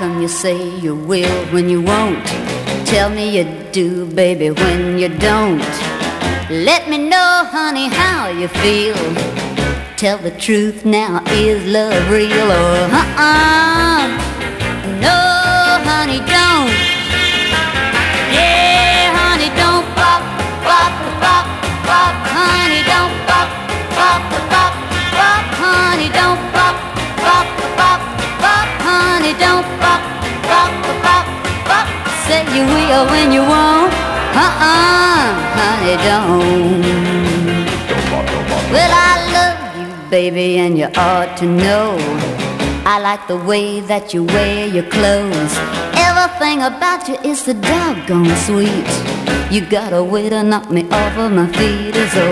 come you say you will when you won't? Tell me you do, baby, when you don't. Let me know, honey, how you feel. Tell the truth now, is love real or no, honey, don't. Yeah, honey, don't bop, bop, bop, bop. Honey, don't bop, bop, bop, bop. Honey, don't bop, bop, bop, bop. Honey, don't bop, bop, bop, bop. Say you will when you won't. Honey, don't. Well, I love you, baby, and you ought to know. I like the way that you wear your clothes. Everything about you is so doggone sweet. You got a way to knock me off of my feet. So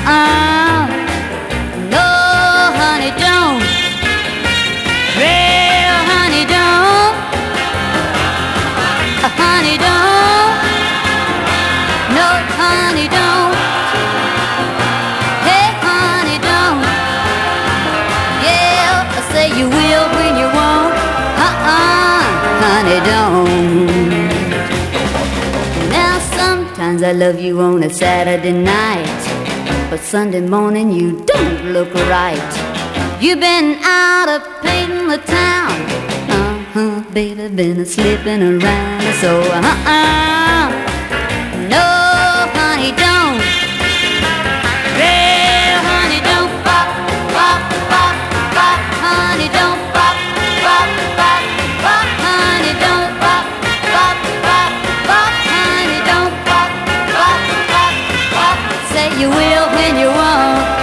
no, honey, don't. Real honey, don't. Honey, don't. No, honey, don't. Hey, honey, don't. Yeah, I say you will when you won't. Honey, don't. Now sometimes I love you on a Saturday night, but Sunday morning you don't look right. You've been out of painting the town. Baby, been slipping around. So no, honey, don't. Real honey, don't bop, bop, bop, bop. Honey, don't bop, bop, bop, bop. Honey, don't bop, bop, bop, bop. Honey, don't bop, bop, bop, bop. Say you will when you won't.